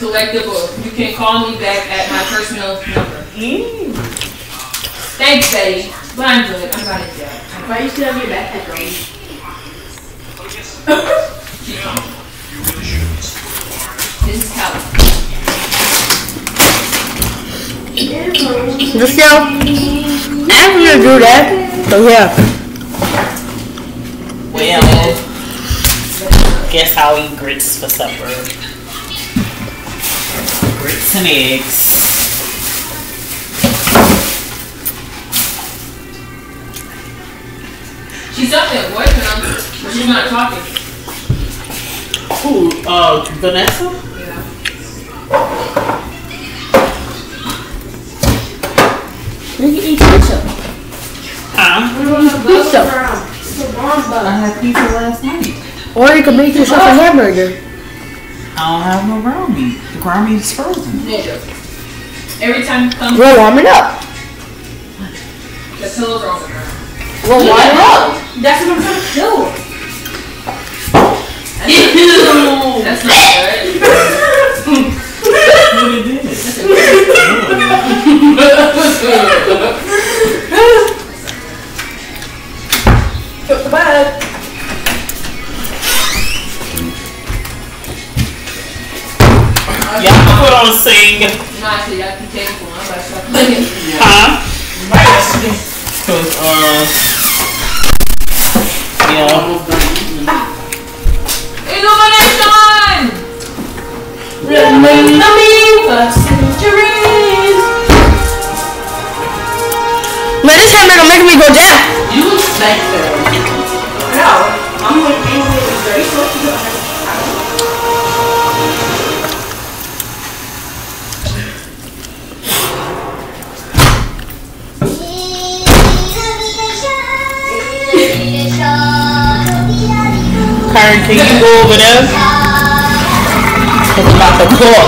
collectible. You can call me back at my personal number. Thanks, Betty. But I'm good. I'm not in jail. Why you still have your backpack on? This is how. Just so, I'm gonna do that. So yeah. Well, guess I'll eat grits for supper. Grits and eggs. She's up there working on it, but she's not talking. Who? Vanessa? Yeah. You can eat pizza. Huh? Pizza. I had pizza last night. Or you can make yourself a hamburger. I don't have no ground meat. The ground meat is frozen. Yeah. Every time you come, We'll warm it up. the pillows are on the ground. We'll warm it up. That's what I'm trying to do. That's not good. What it is? Bye. Y'all can put on sing. No, actually, I can take it for one, but I start playing. Huh? Cause yeah. Illumination! Man, this hamburger making me go down. You like that. No, I'm with very close to the Karen, can you go over there? Cause I'm about to cook.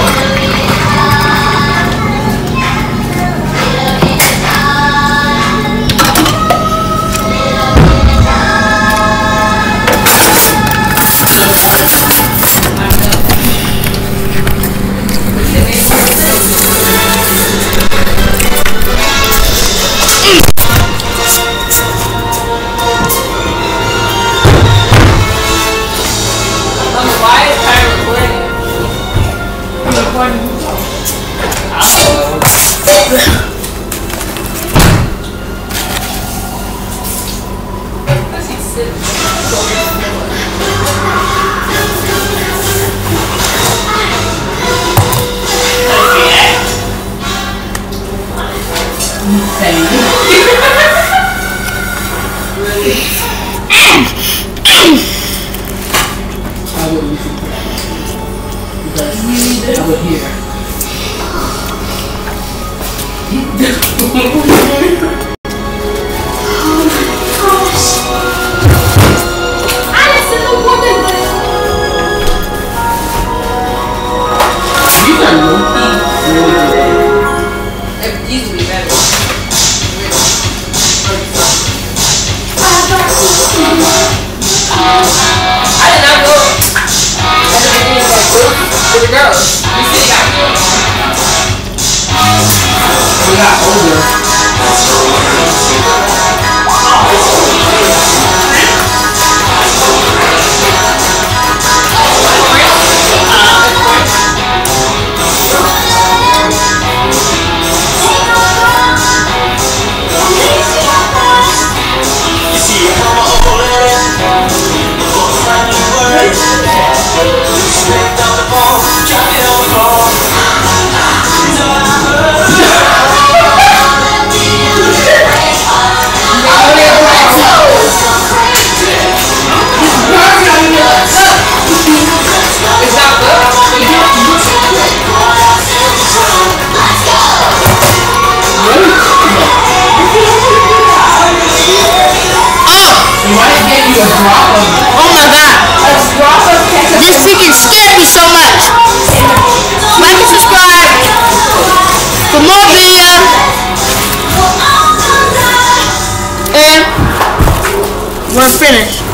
Oh my god. This chicken scared me so much. Like and subscribe for more videos. And we're finished.